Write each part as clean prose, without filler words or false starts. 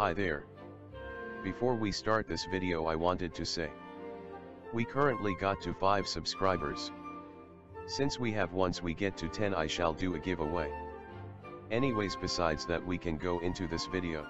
Hi there. Before we start this video, I wanted to say, we currently got to 5 subscribers. Since we have once we get to 10 I shall do a giveaway. Anyways, besides that we can go into this video.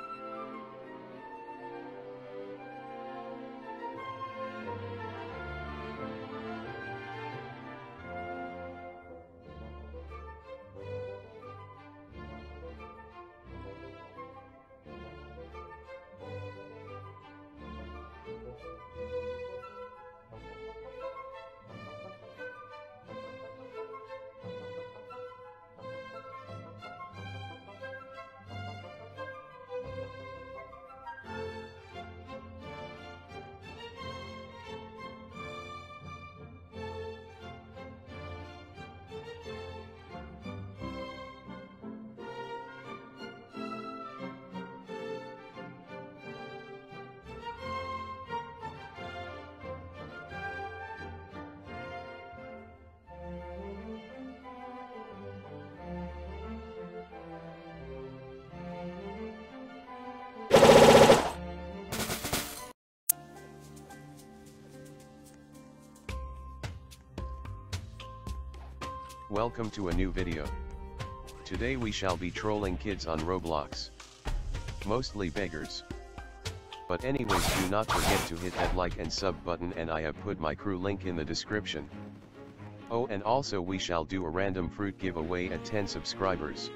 Welcome to a new video. Today we shall be trolling kids on Roblox. Mostly beggars. But anyways, do not forget to hit that like and sub button, and I have put my crew link in the description. Oh, and also we shall do a random fruit giveaway at 10 subscribers.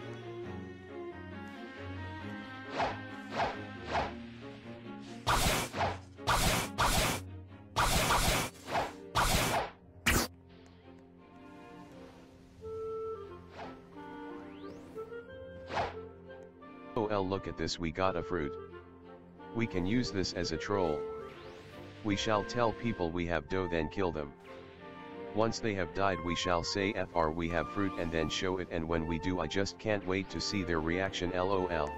Oh, look at this, we got a fruit. We can use this as a troll. We shall tell people we have dough, then kill them. Once they have died we shall say FR we have fruit and then show it, and when we do I just can't wait to see their reaction, LOL.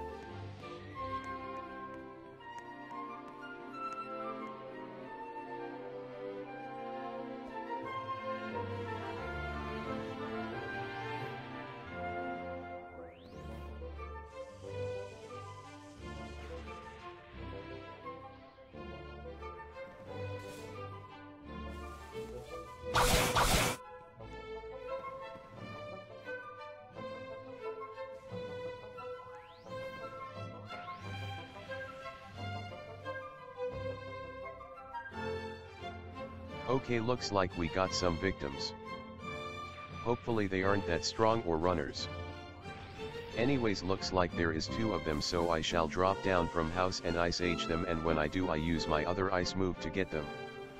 Okay, looks like we got some victims. Hopefully they aren't that strong or runners. Anyways, looks like there is 2 of them, so I shall drop down from house and ice age them, and when I do I use my other ice move to get them.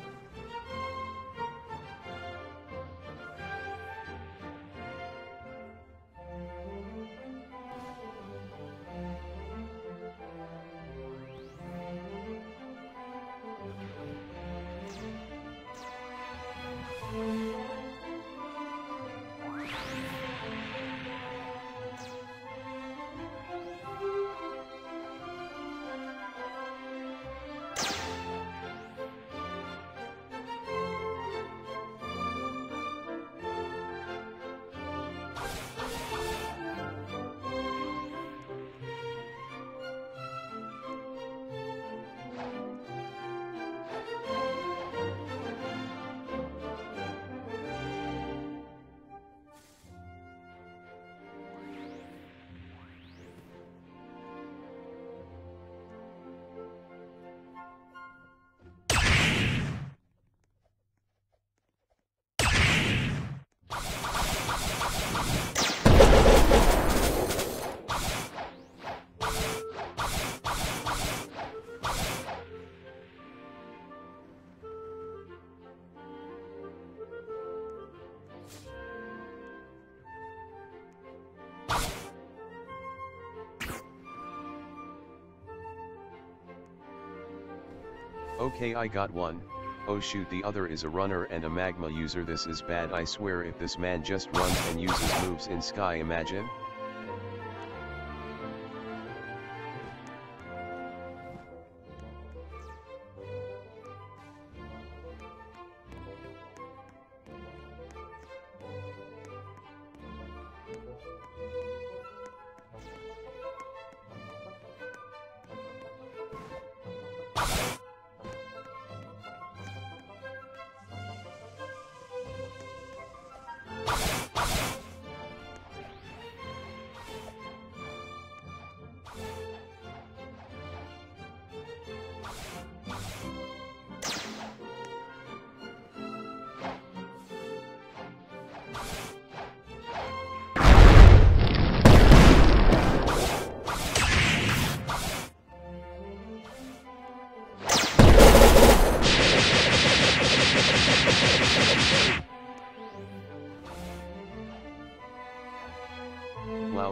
Okay, I got one. Oh shoot, the other is a runner and a magma user. This is bad, I swear. If this man just runs and uses moves in sky, imagine.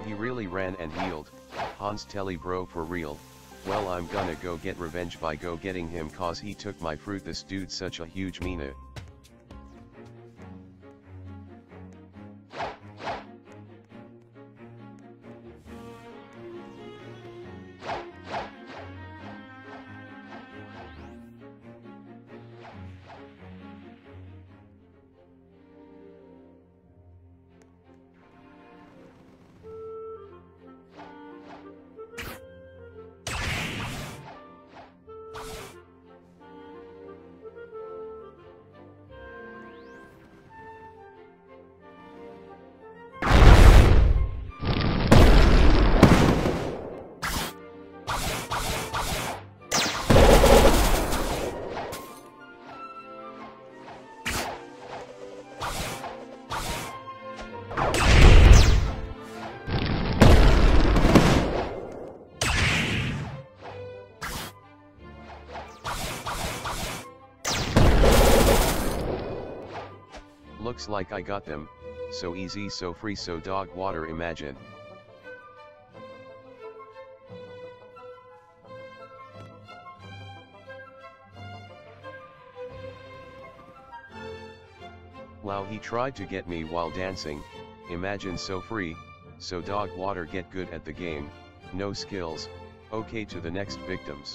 He really ran and healed. Hans Telly bro for real. Well, I'm gonna go get revenge by go getting him cause he took my fruit. This dude such a huge meanie. Looks like I got them, so easy, so free, so dog water, imagine. Wow, he tried to get me while dancing, imagine, so free, so dog water, get good at the game, no skills, okay, to the next victims.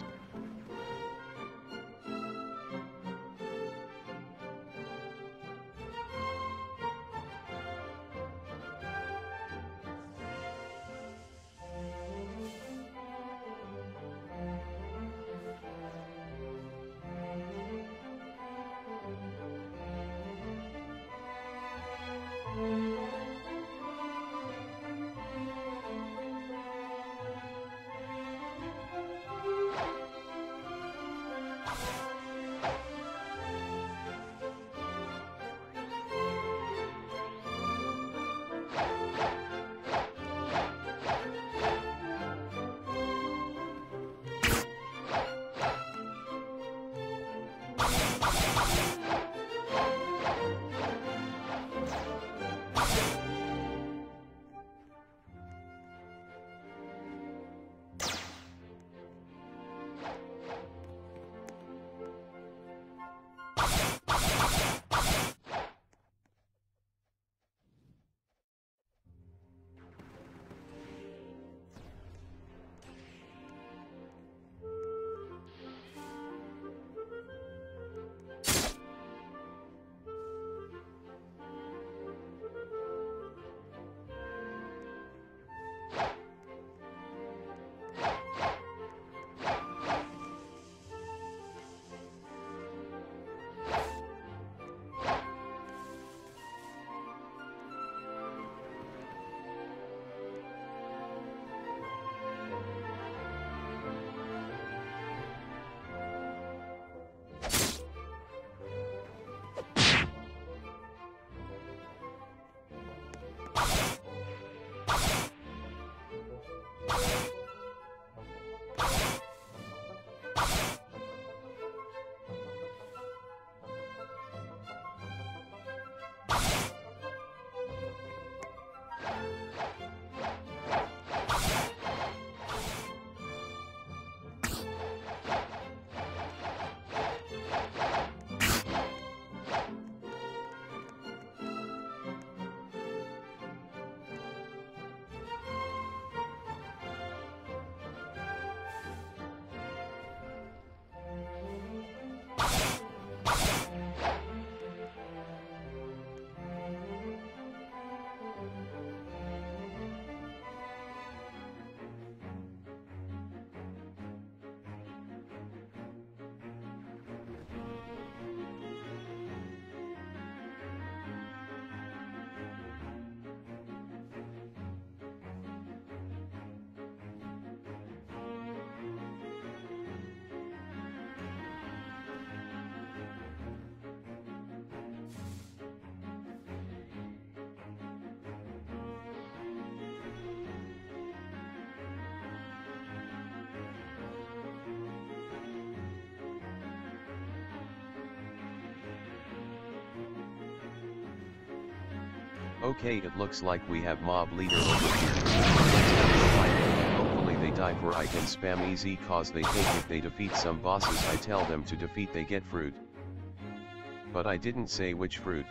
Okay, it looks like we have mob leader over here. Let's have a fight. Hopefully they die for I can spam easy cause they think if they defeat some bosses I tell them to defeat they get fruit. But I didn't say which fruit.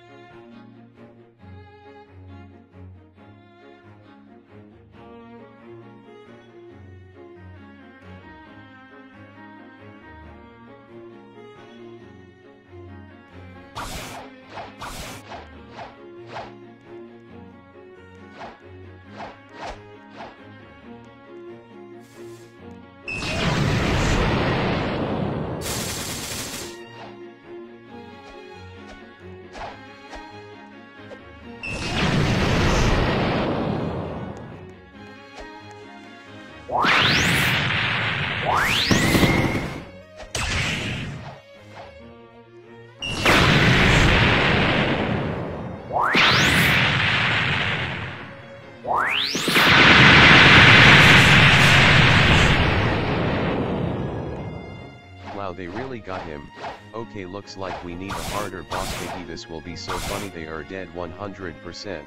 Wow, they really got him. Okay, looks like we need a harder boss. Maybe this will be so funny. They are dead 100%.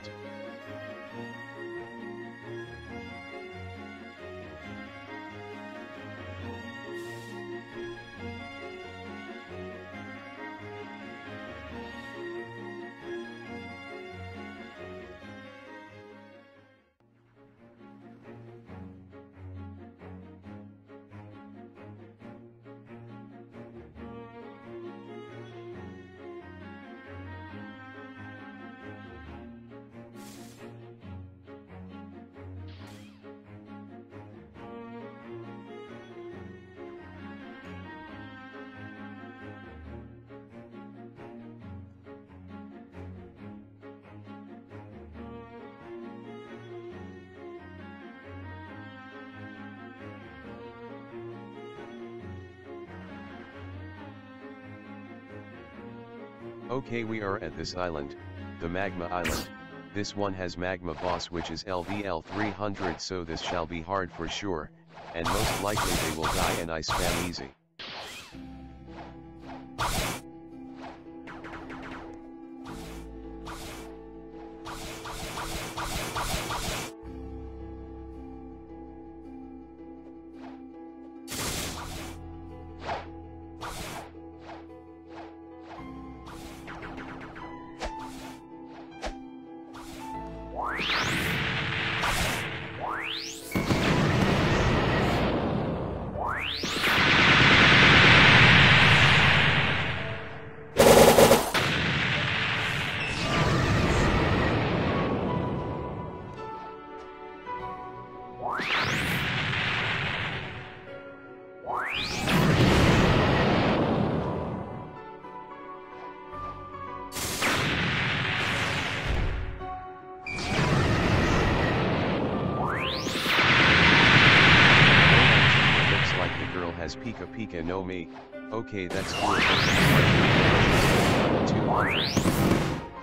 Okay, we are at this island, the Magma Island. This one has Magma Boss which is LVL 300, so this shall be hard for sure, and most likely they will die and I spam easy. Pika Pika no me. Okay, that's cool. 200.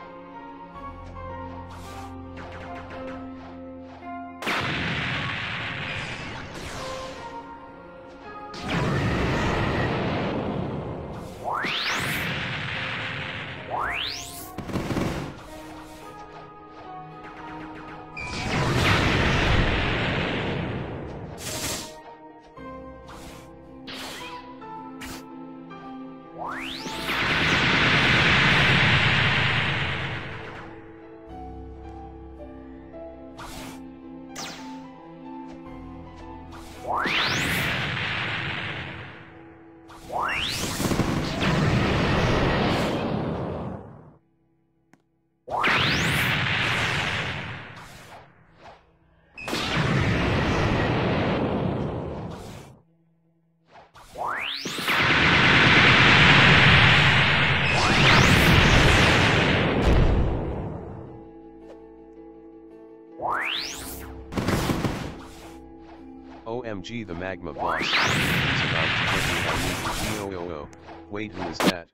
OMG, the Magma Boss. He's about to get me. I need the GOOO. Wait, who is that?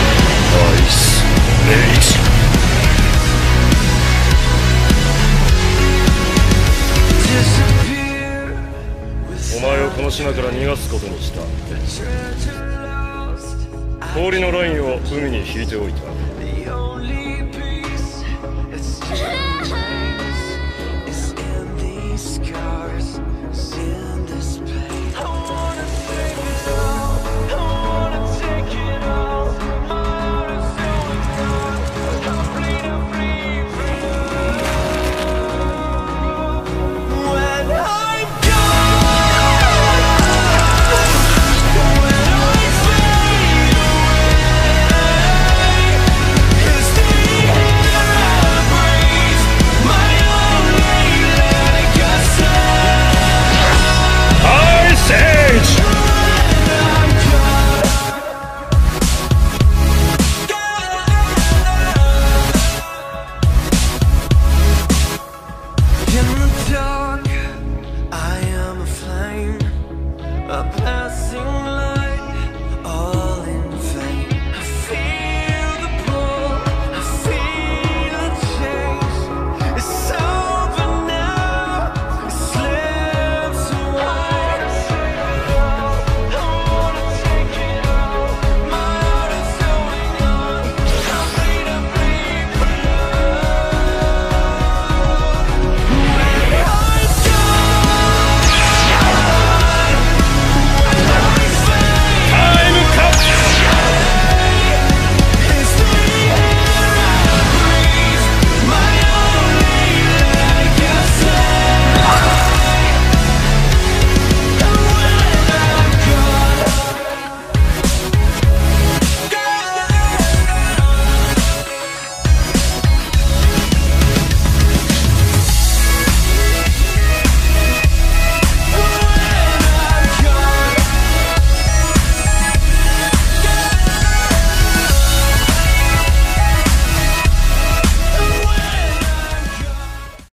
Nice. 島から逃がすことにした。氷のラインを海に引いておいた。